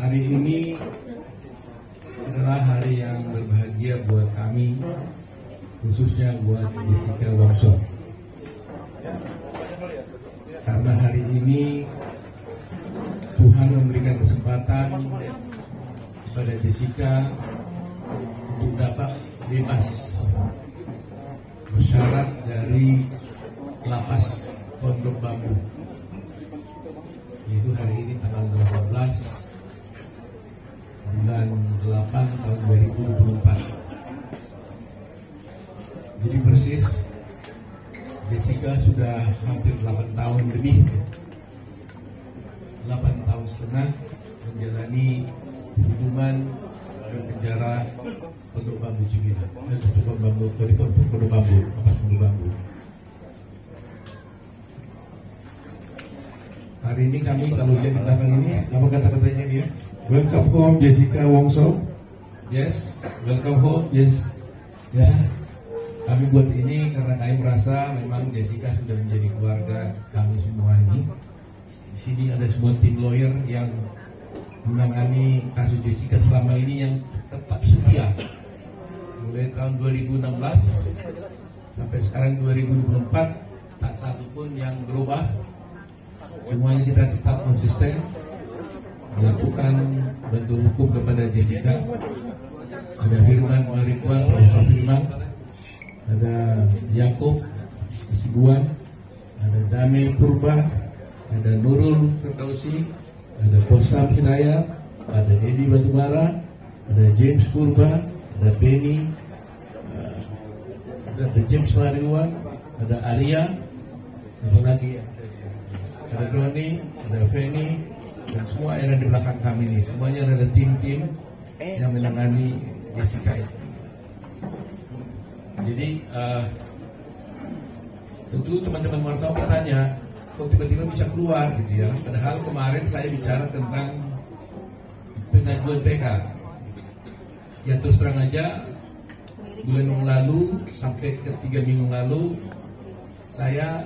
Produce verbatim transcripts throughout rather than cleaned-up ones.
Hari ini adalah hari yang berbahagia buat kami, khususnya buat Jessica Wongso. Karena hari ini Tuhan memberikan kesempatan kepada Jessica untuk dapat bebas bersyarat dari lapas Pondok Bambu. Yaitu hari ini tanggal delapan belas bulan delapan tahun dua ribu dua puluh empat. Jadi persis Jessica sudah hampir delapan tahun lebih, delapan tahun setengah menjalani hukuman di penjara Pondok Bambu Cibinong, eh, Pondok Bambu, dari Pondok Bambu, lapas Pondok Bambu. Hari ini kami kalau lihat di belakang ini, apa kata-katanya dia? Welcome home Jessica Wongso. Yes, welcome home. Yes, ya. Kami buat ini karena kami merasa memang Jessica sudah menjadi keluarga kami semua ini. Di sini ada semua tim lawyer yang menangani kasus Jessica selama ini yang tetap setia. Mulai tahun dua ribu enam belas sampai sekarang dua ribu dua puluh empat, tak satu pun yang berubah. Semuanya kita tetap konsisten melakukan bantu hukum kepada Jessica. Ada Firman Marikuan, Profesor Firman, ada Yaakob Kesibuan, ada Dame Purba, ada Nurul Firdausi, ada Posam Hidayat, ada Edi Batubara, ada James Purba, ada Benny, uh, ada James Mariwan, ada Arya, siapa lagi ya? Ada Doni, ada Feni, dan semua yang ada di belakang kami ini. Semuanya ada tim-tim yang menangani Jessica itu. Jadi uh, tentu teman-teman wartawan bertanya, kok tiba-tiba bisa keluar gitu ya? Padahal kemarin saya bicara tentang pengajuan P K. Ya terus terang aja, bulan yang lalu sampai ke tiga minggu lalu saya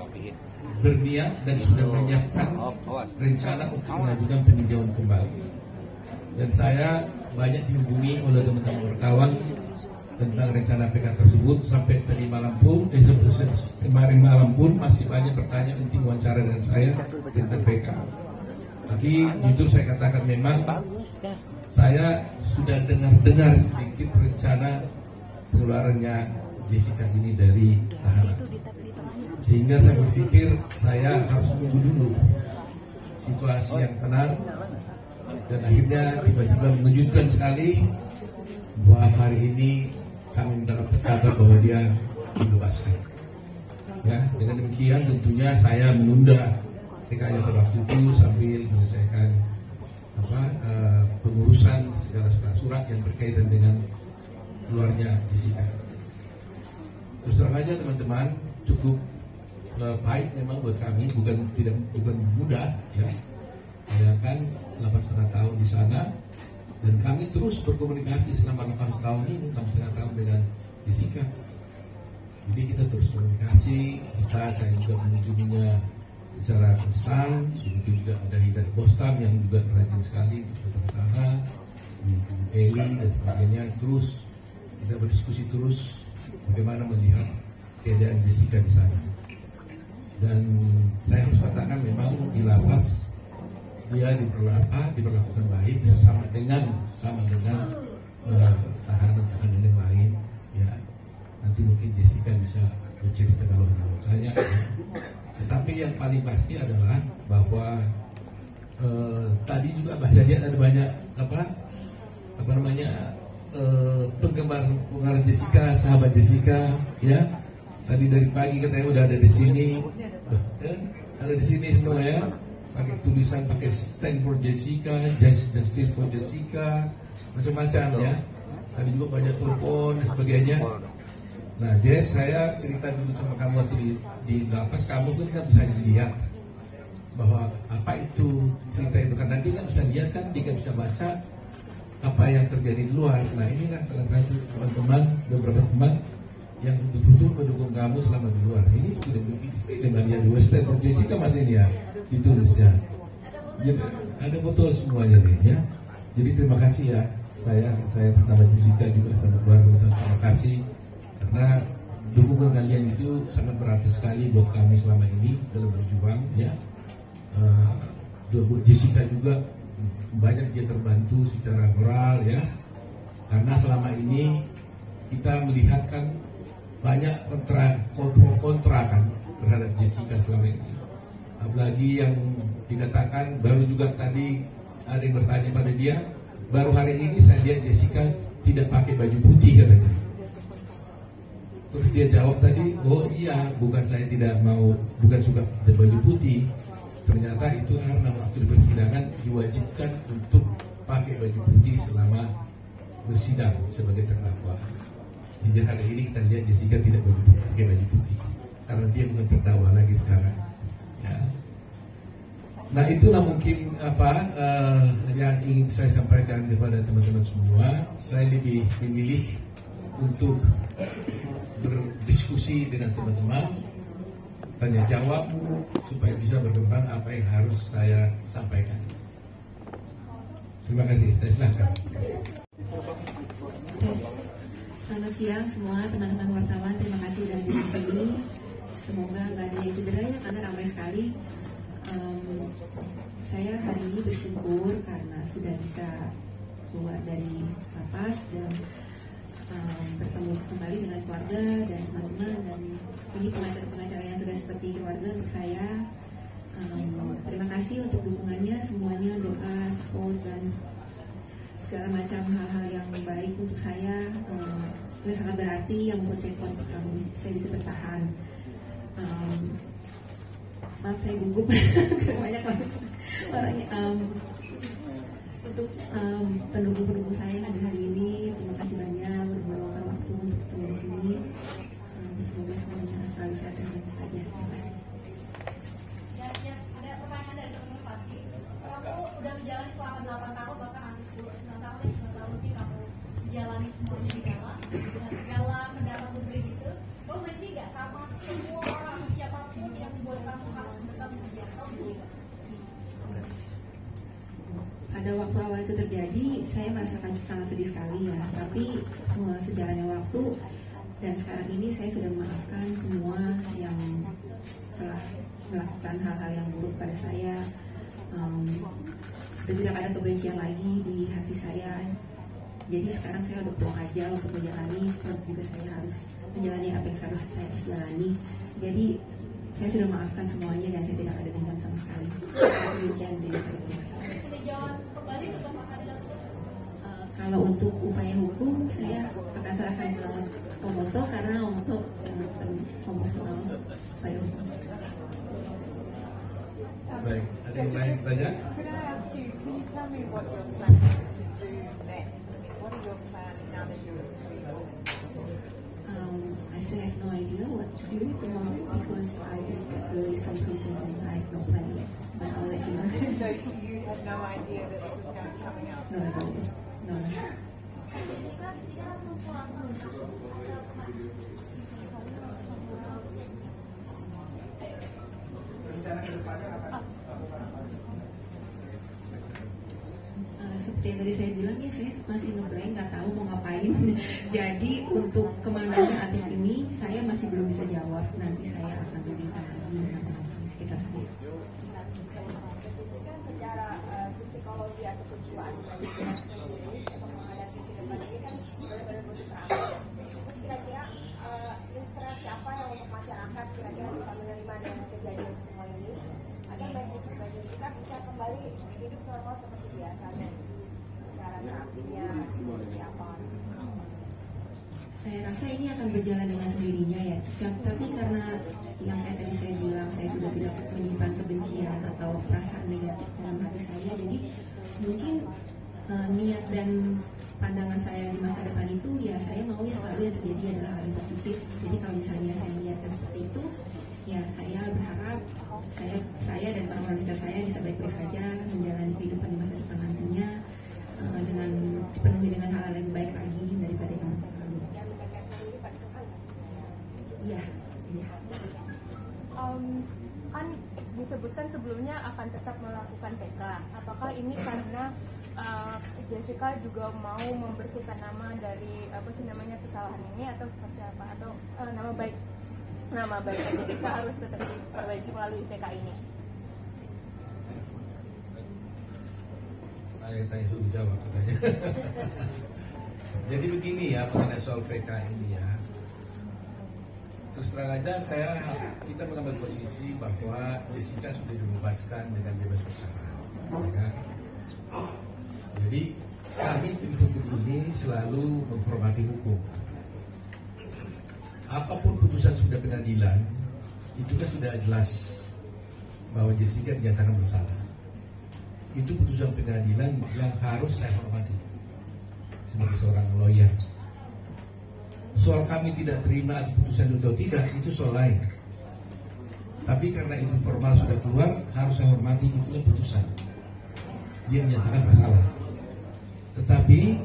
berniat dan sudah menyiapkan rencana untuk mengajukan peninjauan kembali. Dan saya banyak dihubungi oleh teman-teman wartawan tentang rencana P K tersebut. Sampai tadi malam pun, eh, kemarin malam pun masih banyak bertanya untuk wawancara dengan saya tentang P K. Tapi jujur saya katakan memang saya sudah dengar-dengar sedikit rencana pengeluarannya Jessica ini dari tahanan. Sehingga saya berpikir saya harus menunggu dulu situasi yang tenang. Dan akhirnya tiba-tiba mengejutkan sekali bahwa hari ini kami mendapat kabar bahwa dia dibebaskan. Ya, dengan demikian tentunya saya menunda P K-nya pada waktu itu sambil menyelesaikan apa, uh, pengurusan segala surat-surat yang berkaitan dengan keluarnya Jessica. Terus terang aja teman-teman, cukup uh, baik memang buat kami, bukan tidak bukan mudah ya. Bayangkan delapan setengah tahun di sana, dan kami terus berkomunikasi selama delapan tahun ini, enam setengah tahun dengan Jessica. Jadi kita terus komunikasi, kita saya juga mengunjunginya secara konstan. Begitu juga ada Hidayat Bostam yang juga rajin sekali datang ke sana, Eli dan sebagainya. Terus kita berdiskusi terus bagaimana melihat keadaan Jessica di sana. Dan saya harus katakan memang di lapas dia diperlakukan, diperlakukan baik sama dengan sama dengan uh, tahanan-tahanan yang lain ya. Nanti mungkin Jessica bisa bercerita kalau anda mau tanya ya. Tetapi yang paling pasti adalah bahwa uh, tadi juga bahasa dia ada banyak apa apa namanya uh, penggemar penggemar Jessica, sahabat Jessica ya. Tadi dari pagi katanya udah ada di sini, ya, ada di sini semua ya. Pakai tulisan, pakai stand for Jessica, justice for Jessica, macam-macam ya. Ada juga banyak telepon dan sebagainya. Nah, Jess, saya cerita dulu sama kamu waktu di, di lapas, kamu pun kan bisa dilihat bahwa apa itu cerita itu, karena dia kan bisa lihat kan, dia kan bisa baca apa yang terjadi di luar. Nah, inilah salah satu teman-teman, beberapa teman yang betul-betul mendukung kamu selama di luar. Ini sudah begitu dengan yang dua stand for Jessica masih ini ya. Ditulisnya. ada foto semuanya nih ya. Jadi terima kasih ya. Saya saya sama Jessica juga sama keluarga terima kasih karena dukungan kalian itu sangat berarti sekali buat kami selama ini dalam berjuang ya. Uh, buat Jessica juga banyak dia terbantu secara moral ya. Karena selama ini kita melihat kan banyak kontra kontra, kontra kan terhadap Jessica selama ini. Apalagi yang dikatakan baru juga tadi ada yang bertanya pada dia, baru hari ini saya lihat Jessica tidak pakai baju putih katanya. Terus dia jawab tadi, oh iya bukan saya tidak mau, bukan suka baju putih. Ternyata itu karena waktu di persidangan diwajibkan untuk pakai baju putih selama bersidang sebagai terdakwa. Sejak hari ini kita lihat Jessica tidak baju putih, pakai baju putih karena dia bukan terdakwa lagi sekarang. Ya. Nah itulah mungkin apa uh, yang ingin saya sampaikan kepada teman-teman semua. Saya lebih memilih untuk berdiskusi dengan teman-teman, tanya jawab supaya bisa berkembang apa yang harus saya sampaikan. Terima kasih. Saya silakan. Selamat siang semua teman-teman wartawan. Terima kasih sudah di sini. Semoga nggak ada yang cedera ya karena ramai sekali. Um, saya hari ini bersyukur karena sudah bisa keluar dari lapas dan um, bertemu kembali dengan keluarga dan teman-teman, dan ini pengacara-pengacara yang sudah seperti keluarga untuk saya. Um, terima kasih untuk dukungannya semuanya, doa, support dan segala macam hal-hal yang baik untuk saya. Um, itu sangat berarti yang membuat saya kuat untuk kamu saya bisa bertahan. Um, maaf saya gugup karena banyak banget orangnya. Um, untuk um, pendukung-pendukung saya yang hadir hari ini, terima kasih banyak meluangkan waktu untuk ketemu di sini. Um, semoga semuanya selalu sehat dan baik aja. Terima kasih. Yes, yes. Ada pertanyaan dari teman-teman pasti. Kamu udah menjalani selama delapan tahun, bahkan hampir sepuluh sembilan tahun, ya sembilan tahun lebih kamu menjalani semuanya di dalam dengan segala mendapat publik itu. Kamu benci nggak sama semua orang atau siapapun yang membuat kamu harus bertanggung jawab? Kamu benci nggak? Pada waktu awal itu terjadi, saya merasakan sangat sedih sekali ya. Tapi uh, sejalannya waktu dan sekarang ini saya sudah memaafkan semua yang telah melakukan hal-hal yang buruk pada saya. Um, sudah tidak ada kebencian lagi di hati saya. Jadi sekarang saya udah pulang aja untuk menjalani, sebab juga saya harus menjalani apa yang seharusnya saya harus jalani. Jadi saya sudah memaafkan semuanya dan saya tidak ada dendam sama sekali. Kebencian dari saya sama sekali. Jalan kembali untuk pengadilan. Uh, kalau untuk upaya hukum, saya akan serahkan ke Omoto karena Omoto yang akan ngomong soal upaya hukum. Baik, ada yang lain tanya? Can I ask you, can you tell me what you're planning to do next? I mean, what are your plans now that you're free? Um, I still have no idea what to do tomorrow because I just got released from prison and I have no plan yet. But I'll let you know. So you had no idea that it was going to be coming up? No, no, no. Uh, seperti yang tadi saya bilang ya, saya masih ngeblank, nggak tahu mau ngapain. Jadi untuk kemananya habis ini saya masih belum bisa jawab. Nanti saya akan berikan lagi di sekitar saya. Secara uh, psikologi atau kejiwaan bagi kita sendiri untuk menghadapi kehidupan ini kan benar-benar butuh terapi. Terus kira-kira uh, inspirasi apa yang untuk masyarakat kira-kira bisa menerima dengan kejadian semua ini agar basic bagi kita bisa kembali hidup normal seperti biasanya, secara terapinya seperti apa? Saya rasa ini akan berjalan dengan sendirinya ya, tapi karena yang kayak tadi saya bilang, saya sudah tidak menyimpan kebencian atau perasaan negatif dalam hati saya, jadi mungkin uh, niat dan pandangan saya di masa depan itu ya saya mau ya selalu yang terjadi adalah hal yang positif. Jadi kalau misalnya saya melihatkan seperti itu, ya saya berharap saya saya dan orang-orang dekat saya bisa baik-baik saja menjalani kehidupan di masa depan nantinya uh, dengan dipenuhi dengan hal-hal yang baik lagi daripada yang lalu. Iya, iya. Um, kan disebutkan sebelumnya akan tetap melakukan P K. Apakah Jessica juga mau membersihkan nama dari apa sih namanya kesalahan ini atau seperti apa, atau uh, nama baik nama baik Jessica harus tetap diperbaiki melalui P K ini? Saya tanya dulu jawab katanya. Jadi begini ya mengenai soal P K ini ya. Terus terang aja saya kita mengambil posisi bahwa Jessica sudah dibebaskan dengan bebas bersyarat. Ya. Jadi kami tim hukum ini selalu menghormati hukum. Apapun putusan sudah pengadilan, itu kan sudah jelas bahwa Jessica dinyatakan bersalah. Itu putusan pengadilan yang harus saya hormati sebagai seorang lawyer. Soal kami tidak terima putusan atau tidak, itu soal lain. Tapi karena itu formal sudah keluar, harus saya hormati, itulah putusan. Dia menyatakan bersalah. Tetapi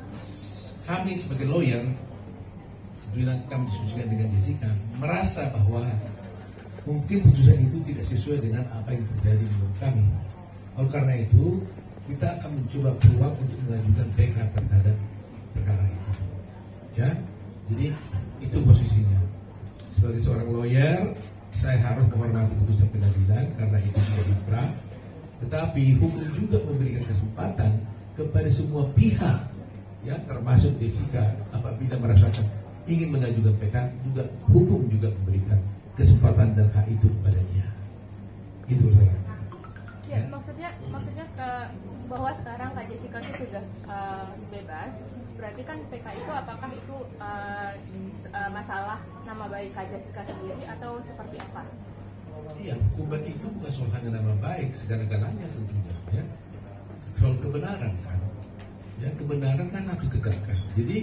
kami sebagai lawyer, tentunya nanti kami diskusikan dengan Jessica, merasa bahwa mungkin putusan itu tidak sesuai dengan apa yang terjadi menurut kami. Oleh karena itu, kita akan mencoba peluang untuk mengajukan P K terhadap perkara itu. Ya, jadi itu posisinya. Sebagai seorang lawyer, saya harus menghormati putusan pengadilan karena itu sudah diprah. Tetapi hukum juga memberikan kesempatan kepada semua pihak, ya termasuk Jessica, apabila merasakan ingin mengajukan P K, juga hukum juga memberikan kesempatan dan hak itu kepada dia. Itu saya. Ya, maksudnya maksudnya ke bahwa sekarang Kak Jessica itu sudah uh, bebas, berarti kan P K itu apakah itu uh, uh, masalah nama baik Kak Jessica sendiri atau seperti apa? Iya, hukuman itu bukan soal hanya nama baik, segala-galanya tentunya, ya. Soal kebenaran kan, ya kebenaran kan harus ditegakkan. Jadi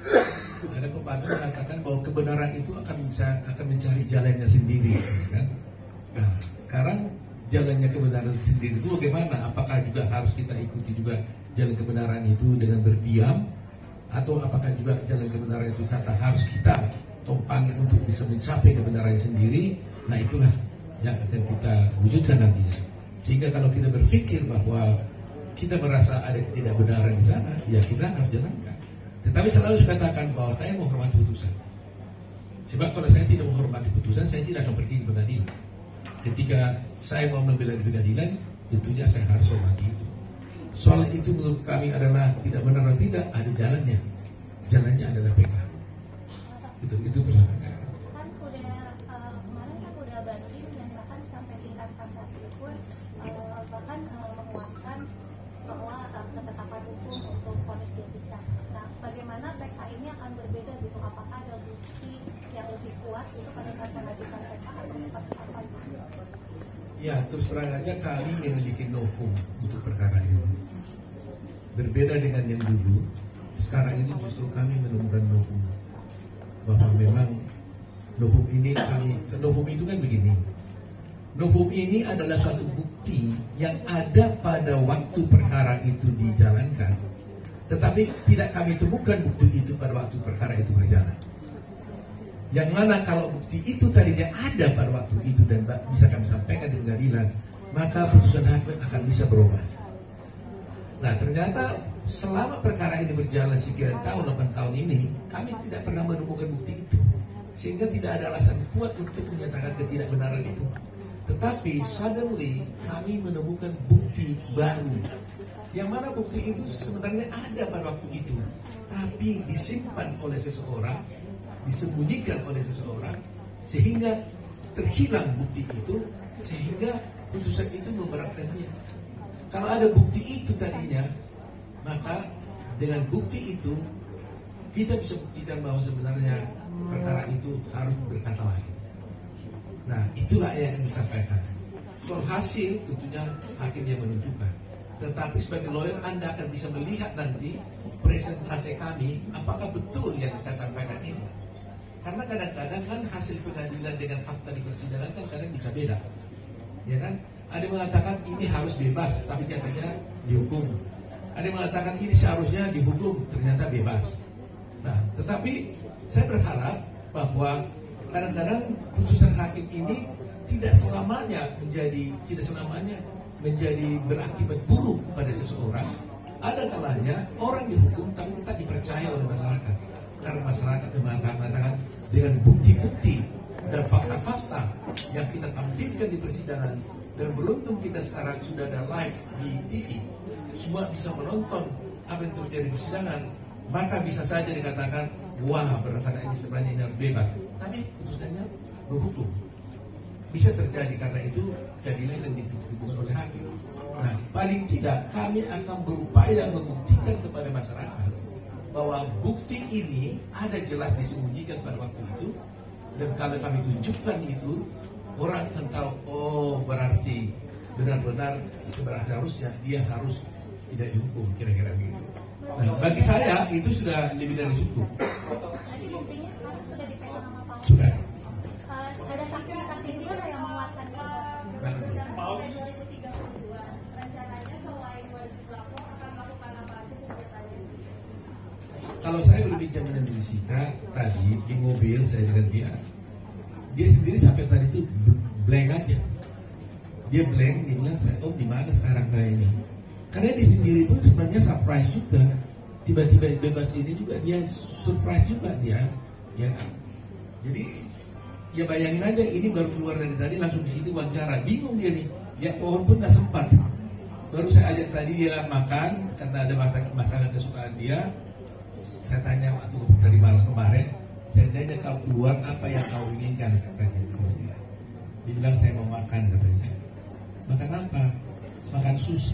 ada pepatah mengatakan bahwa kebenaran itu akan bisa akan mencari jalannya sendiri, kan? Nah, sekarang jalannya kebenaran sendiri itu bagaimana? Apakah juga harus kita ikuti juga jalan kebenaran itu dengan berdiam, atau apakah juga jalan kebenaran itu kata harus kita tompangi untuk bisa mencapai kebenaran sendiri? Nah itulah yang akan kita wujudkan nantinya. Sehingga kalau kita berpikir bahwa kita merasa ada ketidakbenaran di sana, ya kita harus jalankan. Tetapi selalu saya katakan bahwa saya menghormati putusan. Sebab kalau saya tidak menghormati putusan, saya tidak akan pergi ke pengadilan. Ketika saya mau membela di pengadilan, tentunya saya harus hormati itu. Soal itu menurut kami adalah tidak benar atau tidak, ada jalannya. Jalannya adalah P K. Itu itu persoalannya. Kan udah uh, kemarin kan udah banding dan bahkan sampai tingkat kasasi pun uh, bahkan uh, menguatkan bahwa uh, ketetapan hukum untuk vonis Jessica. Nah, bagaimana P K ini akan berbeda gitu? Apakah ada bukti yang lebih kuat itu pada saat mengajukan P K atau seperti apa? Ya, terus terang aja kami memiliki novum untuk perkara ini. Berbeda dengan yang dulu, sekarang ini justru kami menemukan novum. Bahwa memang novum ini kami, novum itu kan begini. Novum ini adalah suatu bukti yang ada pada waktu perkara itu dijalankan. Tetapi tidak kami temukan bukti itu pada waktu perkara itu berjalan. Yang mana kalau bukti itu tadinya ada pada waktu itu dan bisa kami sampaikan di pengadilan, maka putusan hakim akan bisa berubah. Nah ternyata selama perkara ini berjalan sekian tahun, delapan tahun ini, kami tidak pernah menemukan bukti itu. Sehingga tidak ada alasan kuat untuk menyatakan ketidakbenaran itu. Tetapi suddenly kami menemukan bukti baru. Yang mana bukti itu sebenarnya ada pada waktu itu, tapi disimpan oleh seseorang, disembunyikan oleh seseorang, sehingga terhilang bukti itu, sehingga putusan itu memberatkan dia. Kalau ada bukti itu tadinya, maka dengan bukti itu kita bisa buktikan bahwa sebenarnya perkara itu harus berkata lain. Nah itulah yang kami sampaikan. Soal hasil tentunya hakim yang menentukan. Tetapi sebagai lawyer Anda akan bisa melihat nanti presentasi kami apakah betul yang saya sampaikan ini. Karena kadang-kadang kan hasil pengadilan dengan fakta di persidangan kan kadang bisa beda, ya kan? Ada yang mengatakan ini harus bebas, tapi nyatanya dihukum. Ada yang mengatakan ini seharusnya dihukum, ternyata bebas. Nah, tetapi saya berharap bahwa kadang-kadang putusan hakim ini tidak selamanya menjadi tidak selamanya menjadi berakibat buruk kepada seseorang, ada kalanya orang dihukum tapi tetap dipercaya oleh masyarakat. Karena masyarakat mengatakan dengan bukti-bukti dan fakta-fakta yang kita tampilkan di persidangan, dan beruntung kita sekarang sudah ada live di T V, semua bisa menonton apa yang terjadi di persidangan, maka bisa saja dikatakan, wah berdasarkan ini sebenarnya ini harus bebas. Tapi putusannya berhukum. Bisa terjadi karena itu jadilah yang ditentukan oleh hakim. Nah, paling tidak kami akan berupaya membuktikan kepada masyarakat bahwa bukti ini ada jelas disembunyikan pada waktu itu, dan kalau kami tunjukkan itu, orang akan tahu, oh berarti benar-benar seharusnya dia harus tidak dihukum, kira-kira begitu. Nah, bagi saya itu sudah lebih dari cukup. Nanti buktinya kalau sudah dipegang sama Pak. Sudah. Uh, ada saksi-saksi juga yang menguatkan bahwa sampai dua ribu tiga puluh dua rencananya selain wajib lapor akan melakukan apa aja kegiatannya? Kalau saya berbincang dengan Jessica tadi di mobil saya dengan dia, dia sendiri sampai tadi itu blank aja. Dia blank, dia bilang, oh di mana sekarang saya ini? Karena dia sendiri pun sebenarnya surprise juga. Tiba-tiba bebas ini juga dia surprise juga dia. Ya. Jadi ya bayangin aja, ini baru keluar dari tadi langsung di situ wawancara, bingung dia nih. Ya pohon pun nggak sempat. Baru saya ajak tadi dia makan karena ada masakan masakan kesukaan dia. Saya tanya waktu dari malam kemarin, saya tanya kau keluar apa yang kau inginkan, katanya. Dia bilang saya mau makan, katanya. Makan apa? Makan sushi.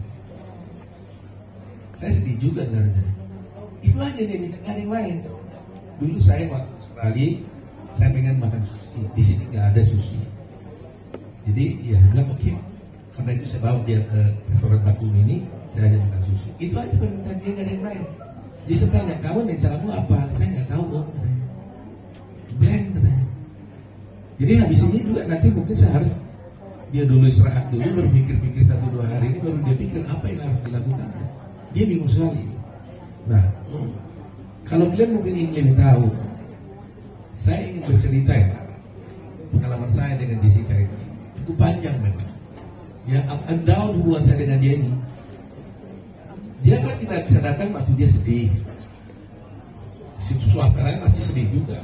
Saya sedih juga dengarnya. Itu aja dia, tidak ada yang lain. Dulu saya waktu Australia, saya pengen makan sushi. Di sini nggak ada sushi. Jadi ya saya bilang oke. Okay. Karena itu saya bawa dia ke restoran Bakum ini, saya ajak makan sushi. Itu aja permintaan dia, nggak ada yang lain. Jadi saya tanya, kamu rencanamu apa? Saya nggak tahu om. Blank katanya. Jadi habis ini juga nanti mungkin saya harus dia dulu istirahat dulu, berpikir-pikir satu dua hari ini, baru dia pikir apa yang harus dilakukan. Dia bingung sekali. Nah, kalau kalian mungkin ingin lebih tahu, saya ingin bercerita ya pengalaman saya dengan Jessica ini cukup panjang memang. Ya, up and down hubungan saya dengan dia ini. Dia kan kita bisa datang waktu dia sedih, situ suasananya masih sedih juga.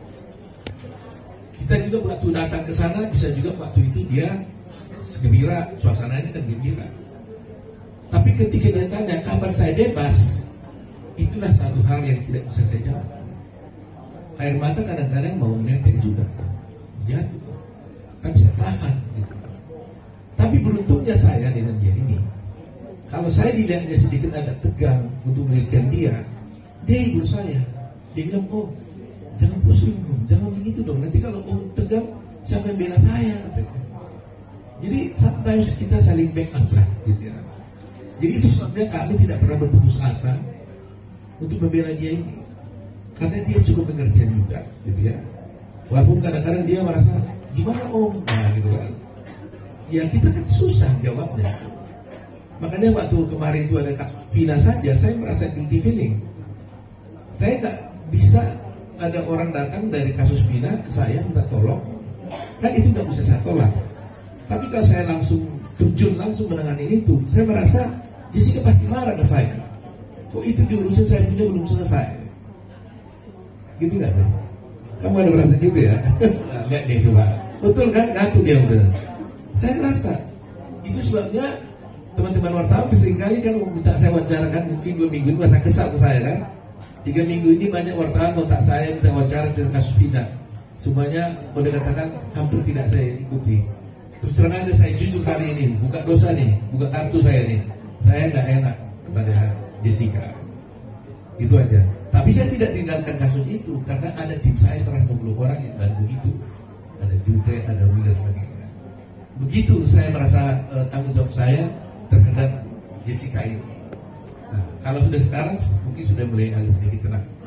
Kita juga waktu datang ke sana bisa juga waktu itu dia gembira, suasananya kan gembira. Tapi ketika dia tanya kabar saya bebas, itulah satu hal yang tidak bisa saya jawab. Air mata kadang-kadang mau menetek juga, ya, tapi saya tahan. Gitu. Tapi beruntungnya saya dengan dia ini, kalau saya dilihatnya sedikit agak tegang untuk menelitikan dia, dia hibur saya. Dia bilang, oh jangan pusing dong, jangan begitu dong. Nanti kalau om tegang, siapa yang bela saya? Katanya. Jadi sometimes kita saling backup lah, gitu ya. Jadi itu sebabnya kami tidak pernah berputus asa untuk membela dia ini, karena dia cukup pengertian juga, gitu ya. Walaupun kadang-kadang dia merasa gimana om, nah gitu kan. Ya kita kan susah jawabnya. Makanya waktu kemarin itu ada Kak Vina saja, saya merasa guilty feeling. Saya tak bisa ada orang datang dari kasus Vina ke saya minta tolong, kan itu tidak bisa saya tolak. Tapi kalau saya langsung terjun langsung menangani itu, saya merasa Jessica pasti marah ke saya. Kok itu diurusin saya punya belum selesai? Gitu nggak? Kamu ada merasa gitu ya? Nah, lihat deh coba, betul kan? Ngaku dia udah. Saya merasa itu sebabnya teman-teman wartawan seringkali kan minta saya wawancarakan, mungkin dua minggu ini masa kesal ke saya kan. Tiga minggu ini banyak wartawan kontak saya minta wawancara tentang kasus Vina. Semuanya boleh katakan hampir tidak saya ikuti. Terus terang aja saya jujur kali ini, buka dosa nih, buka kartu saya nih. Saya nggak enak kepada Jessica. Itu aja. Tapi saya tidak tinggalkan kasus itu karena ada tim saya seratus lima puluh orang yang bantu itu. Ada Jute, ada Wili dan sebagainya. Begitu saya merasa uh, tanggung jawab saya terhadap Jessica ini. Nah, kalau sudah sekarang mungkin sudah mulai agak sedikit tenang.